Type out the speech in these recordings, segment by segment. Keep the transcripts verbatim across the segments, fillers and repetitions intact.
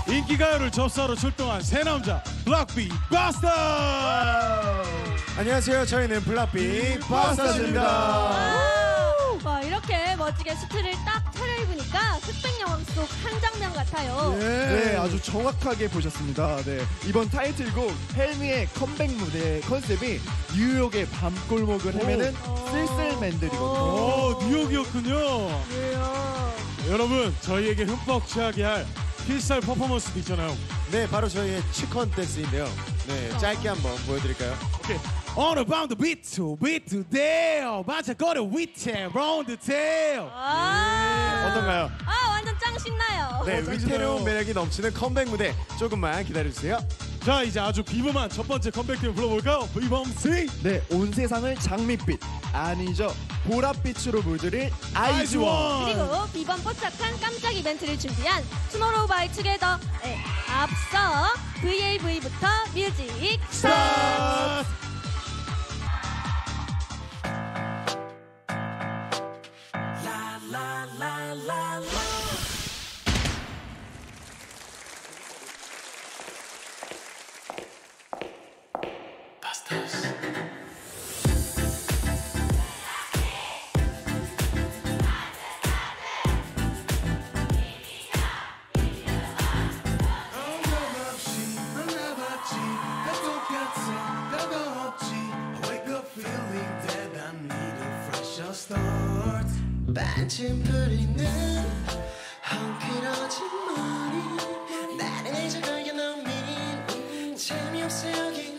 인기가요를 접수하러 출동한 새 남자 블락비 바스터. 안녕하세요. 저희는 블락비 바스터즈입니다. 와, 이렇게 멋지게 수트를 딱 차려입으니까 흑백 영화 속 한 장면 같아요. 예. 네, 아주 정확하게 보셨습니다. 네, 이번 타이틀곡 헬미의 컴백 무대 컨셉이 뉴욕의 밤골목을 헤매는 쓸쓸맨들이거든요. 오, 뉴욕이었군요. 왜요? 여러분, 저희에게 흠뻑 취하게 할 필살 퍼포먼스도 있잖아요. 네, 바로 저희의 치컨 댄스인데요. 네, 짧게 한번 보여드릴까요? 오케이. 오늘 밤도 비트 비트 데요 반짝거려 위태 라운드 테일. 아, 어떤가요? 아, 완전 짱 신나요. 네, 어, 위태로운 매력이 넘치는 컴백 무대 조금만 기다려주세요. 자, 이제 아주 비범한 첫 번째 컴백팀 불러볼까요? 비범씨. 네, 온 세상을 장밋빛 아니죠 보랏빛으로 물들일 아이즈원. 그리고 비번 뽀짝한 깜짝 이벤트를 준비한 투모로우 바이 투게더에 앞서 브이에이브이부터 뮤직 스타트! 반쯤 부리는 헝클어진 머리 나를 저거에 넘긴 재미없어 여긴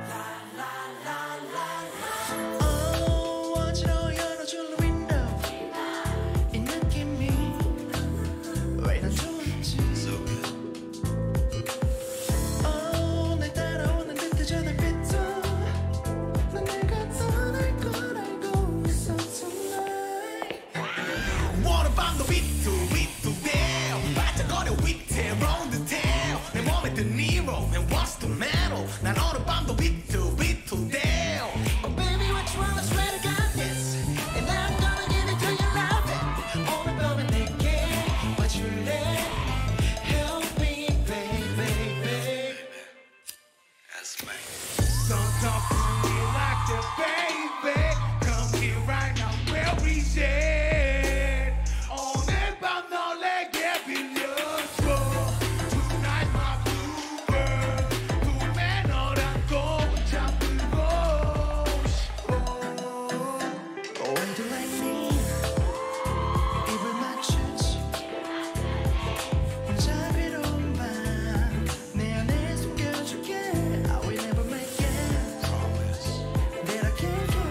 Oh 어지러워 열어줄 window 이 느낌이 왜 난 좋은지 So good Oh 날 따라오는 듯해져 날 뱉어 난 내가 떠날 걸 알고 있어 tonight 오늘 밤도 비투 비투 대요 반짝거려 위태로운 듯해요 내 몸에 든 니로 and what's the matter 난 오늘 밤도 비투 비투 대요 Oh baby what you want I swear to God this And I'm gonna give it to you love it 오늘 밤에 내게 와줄래 Help me baby baby That's me Don't talk to me like that baby Come here right now where we at 오늘 밤 널 내게 빌려줘 Tonight my blue girl 꿈에 널 안고 잠들고 싶어 When do I need 입을 맞추지 혼자 비로운 밤내 안에 숨겨줄게 I will never make it Promise That I can't go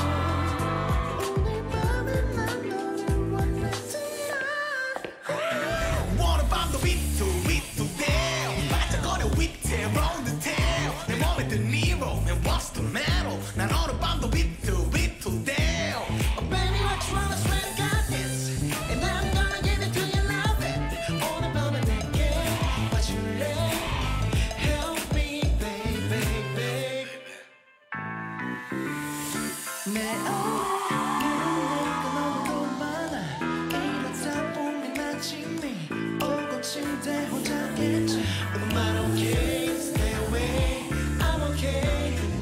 오늘 밤에 난 너를 원해 tonight 오늘 밤도 비투 비투 대요 반짝거려 위태로운 듯해요 내 몸에 든 니로 and what's the matter 난 오늘 밤도 비투 비투 대요 Oh baby what you want I swear to God this And I'm gonna give it to you love it 오늘 밤에 내게 와줄래 Help me baby baby 내 오늘은 너무 많아 이렇다 보면 아침이 오고 침대 혼자겠지 But I'm okay stay away I'm okay